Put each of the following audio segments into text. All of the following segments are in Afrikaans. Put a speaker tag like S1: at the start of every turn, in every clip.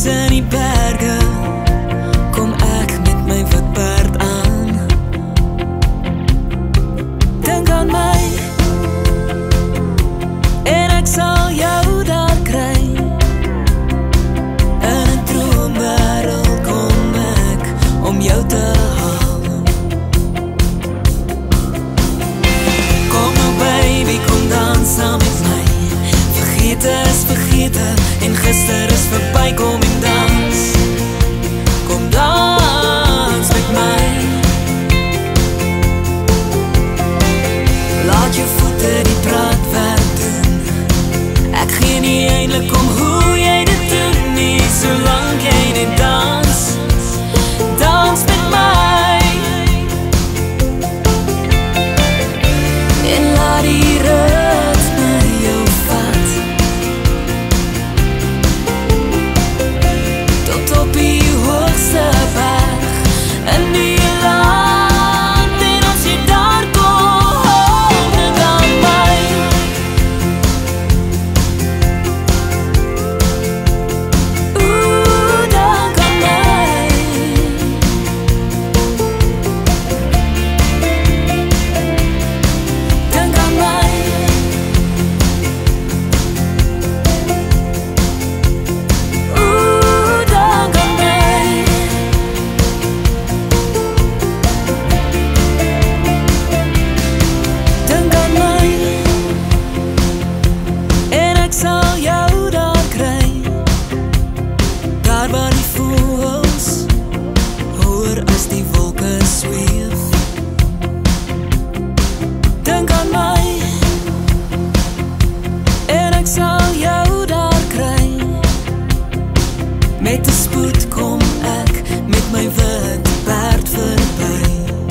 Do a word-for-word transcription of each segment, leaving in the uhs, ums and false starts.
S1: tussen die berge kom ek met my witbaard aan. Dink aan my en ek sal jou daar kry. In 'n droomwêreld kom ek om jou te haal. Kom nou baby, kom dans saam met my. Vergete is vergete en gister is verby, kom en dans. Kom dans met my. Laat jou voete die praatwerk doen. Ek gee nie eintlik om hoe jy dit doen nie, solank jy net dans. Dans met my. En laat die ritme jou vat tot op die hoogste berg in die land. En as jy daar kom, dink aan my. Oeh, dink aan my. Dink aan my. Oeh, dink aan my. Dink aan my. En ek sal jou daar kry. Daar waar die voëls hoër as die wolke sweef. Dink aan my. En ek sal jou daar kry. Met 'n spoed kom ek met my wit perd verby.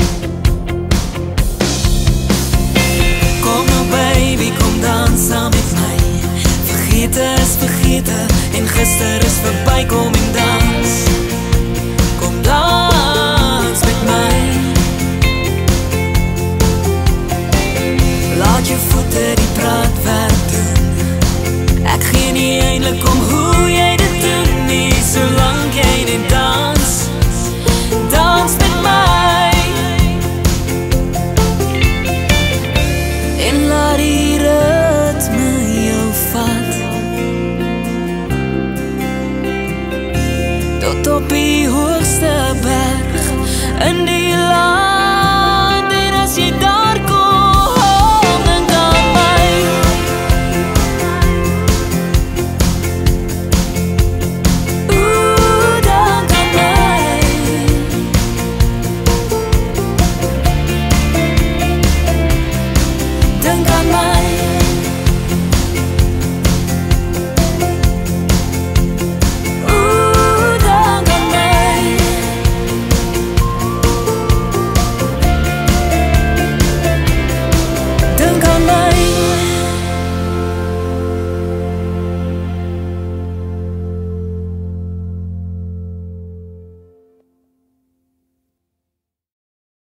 S1: Kom nou baby, kom dans saam met my. Vergete is vergete en gister is verby, kom en dans. Kom dans met my. Laat jou voete die praatwerk doen. Ek gee nie eintlik om hoe jy dit doen nie, solank jy net dans. Dans met my. En laat die ritme jou vat tot op die hoogste berg in die